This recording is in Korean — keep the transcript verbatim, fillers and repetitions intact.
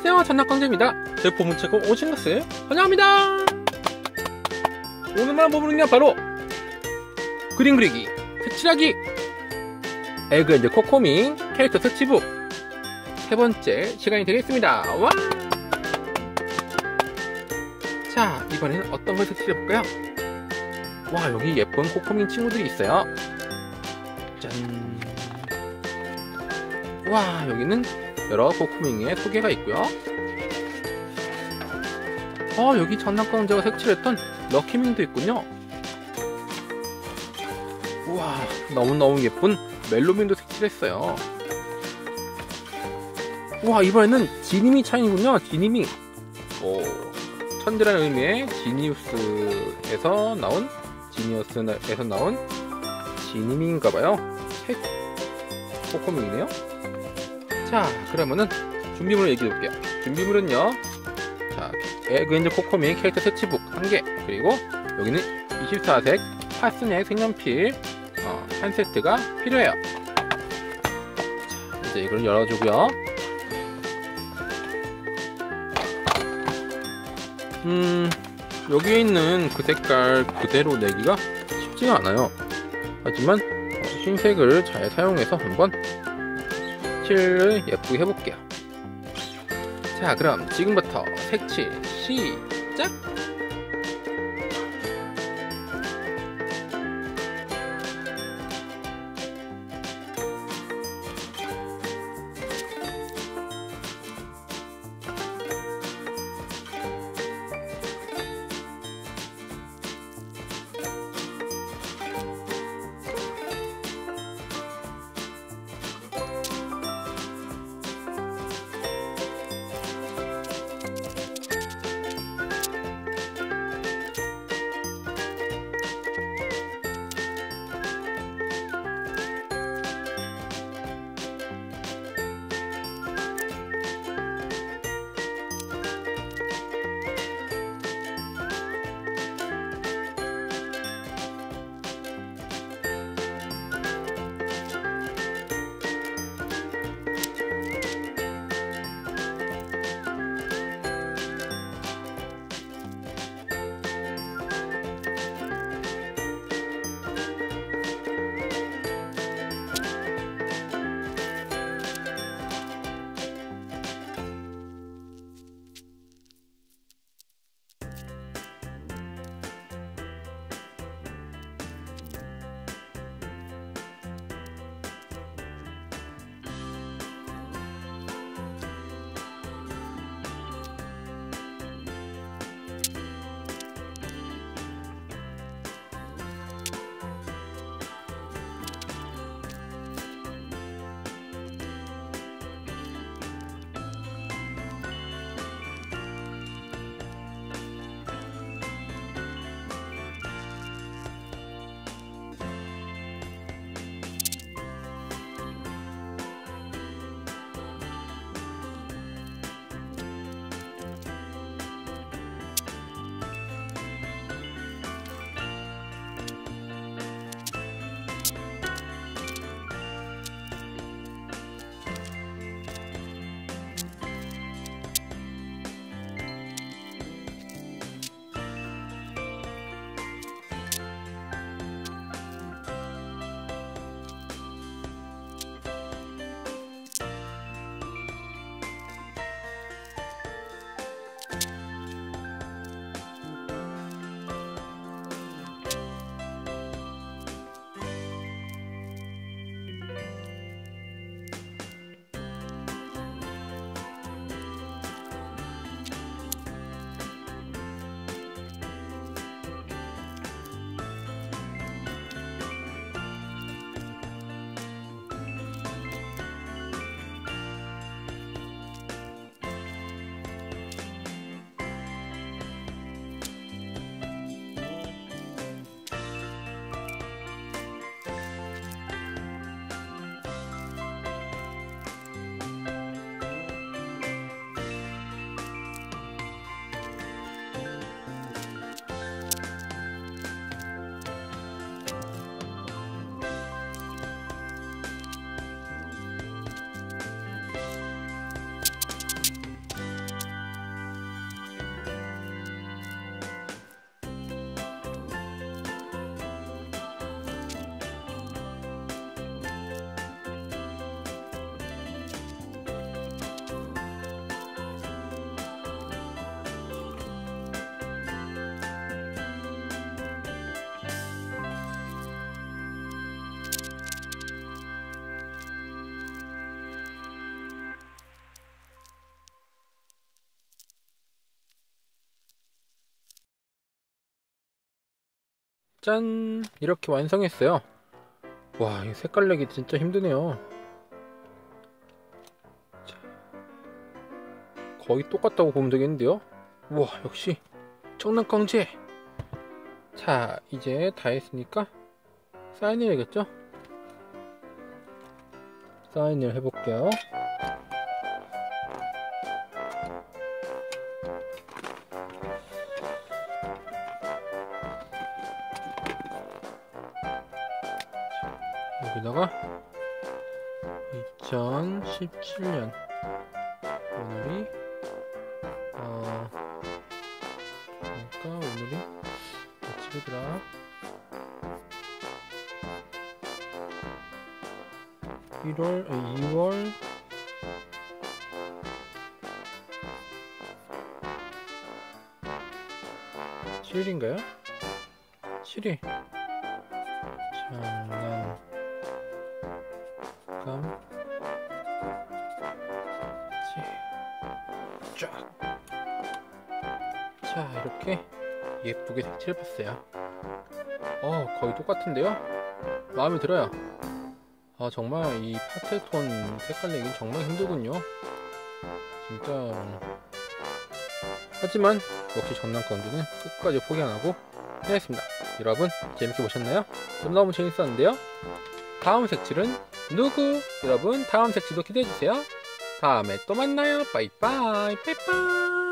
안녕하세요, 전략강재입니다. 제 보물찾고 오신 것을 환영합니다. 오늘만 보물은요 바로 그림 그리기, 색칠하기, 에그 앤드 코코밍 캐릭터 터치북 세 번째 시간이 되겠습니다. 와! 자, 이번에는 어떤 걸 색칠해 볼까요? 와, 여기 예쁜 코코밍 친구들이 있어요. 짠! 와, 여기는 여러 코코밍의 소개가 있고요. 어, 여기 전략강제가 색칠했던 럭키밍도 있군요. 우와, 너무너무 예쁜 멜로밍도 색칠했어요. 우와, 이번에는 지니미 차이군요. 지니미. 오, 천재라는 의미의 지니우스에서 나온 지니어스에서 나온 지니미인가봐요. 색 코코밍이네요. 자, 그러면은 준비물을 얘기해 볼게요. 준비물은요, 자, 에그 앤드 코코밍 캐릭터 색칠북 한 개, 그리고 여기는 이십사 색 파스넥 색연필 어, 한 세트가 필요해요. 자, 이제 이걸 열어주고요. 음, 여기에 있는 그 색깔 그대로 내기가 쉽지가 않아요. 하지만 흰색을 잘 사용해서 한번 색칠을 예쁘게 해볼게요. 자, 그럼 지금부터 색칠 시작! 짠! 이렇게 완성했어요. 와, 이 색깔 내기 진짜 힘드네요. 자, 거의 똑같다고 보면 되겠는데요. 우와, 역시 청량광재. 자, 이제 다 했으니까 사인해야겠죠? 사인을 해볼게요. 여기다가 이천십칠 년 오늘이 어 그러니까 오늘이 며칠이더라? 일월 이월 칠일인가요? 칠일 장난 감 쫙. 자, 이렇게 예쁘게 색칠해봤어요. 어, 거의 똑같은데요? 마음에 들어요. 아, 정말 이 파스텔톤 색깔 내기 정말 힘들군요. 진짜. 하지만 역시 전남건조는 끝까지 포기 안하고 해냈습니다. 여러분 재밌게 보셨나요? 좀 너무 재밌었는데요. 다음 색칠은 누구? 여러분 다음 색칠도 기대해주세요. 다음에 또 만나요. 빠이빠이. 빠이빠이.